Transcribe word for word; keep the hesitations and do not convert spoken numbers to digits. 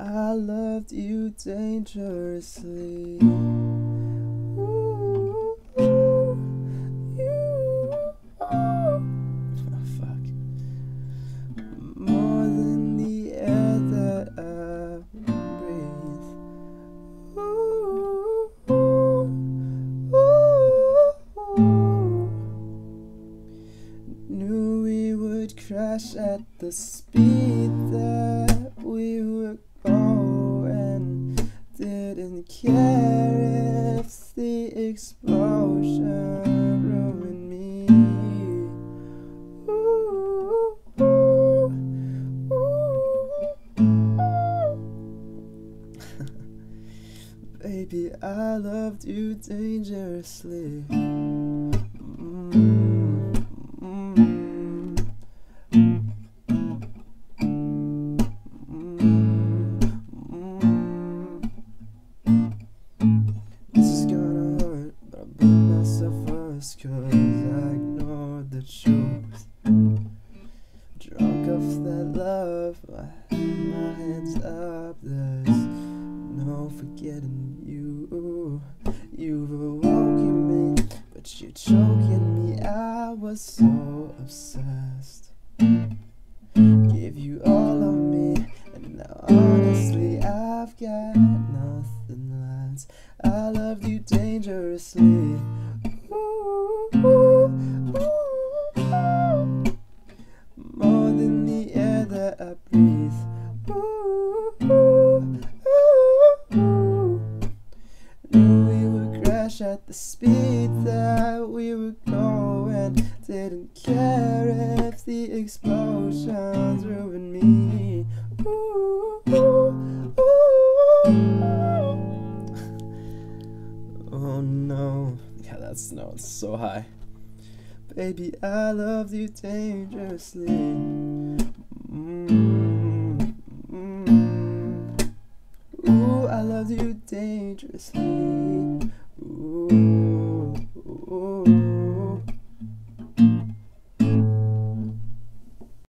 I loved you dangerously. Ooh, ooh, you, oh, fuck. More than the air that I breathe. Ooh, ooh, ooh, ooh. Knew we would crash at the speed that we were going. Didn't care if the explosion ruined me. Ooh, ooh, ooh, ooh. Baby, I loved you dangerously. Mm. This is gonna hurt, but I put myself first, cause I ignored the truth. Drunk off that love, my, my hands up, there's no forgetting you. You've awoken me, but you're choking me. I was so obsessed. Give you all of me, and now honestly I've got nothing left. I loved you dangerously. Ooh, ooh, ooh, ooh. More than the air that I breathe. Ooh, ooh, ooh, ooh. Knew we would crash at the speed that we were going. Didn't care if the explosions ruined me. Ooh, ooh, ooh. Oh no. Yeah, that's no, it's so high. Baby, I loved you dangerously. Mm, mm. Ooh, I loved you dangerously.